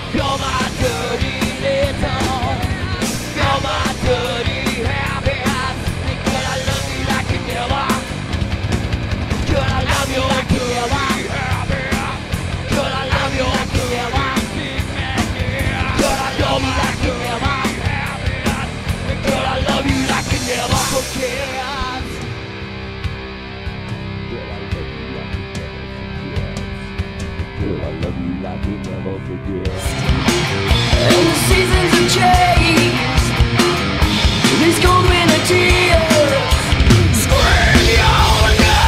You're my dirty little, you're my dirty habit. Girl, I love you like you never. Girl, I love you like you never. Girl, I love you like you never. Girl, I love you like you never. Girl, I love you like you never forget. Girl, I love you like you never forget. And the seasons have changed. These cold winter tears scream your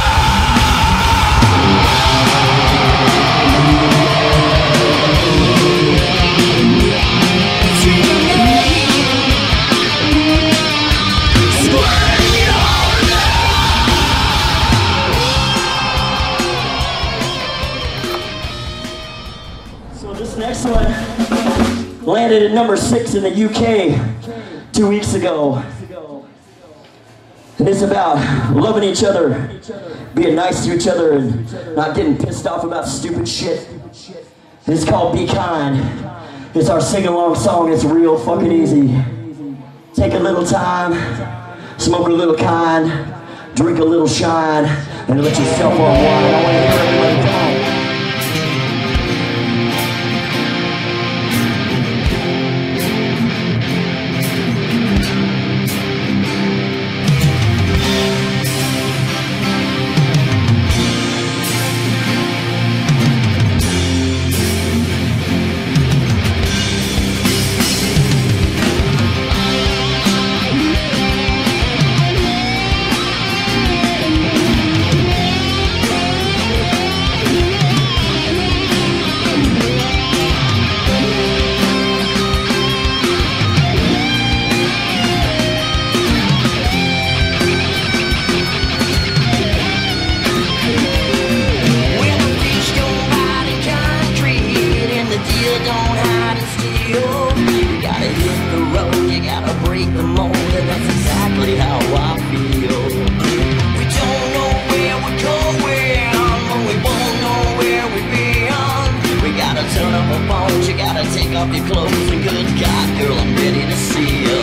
Next one landed at number 6 in the UK 2 weeks ago. And it's about loving each other, being nice to each other, and not getting pissed off about stupid shit. It's called Be Kind. It's our sing-along song. It's real fucking easy. Take a little time, smoke a little kind, drink a little shine, and let yourself unwind. I want to hear everybody come on. Turn up a phone, you gotta take off your clothes, and good God, girl, I'm ready to see you.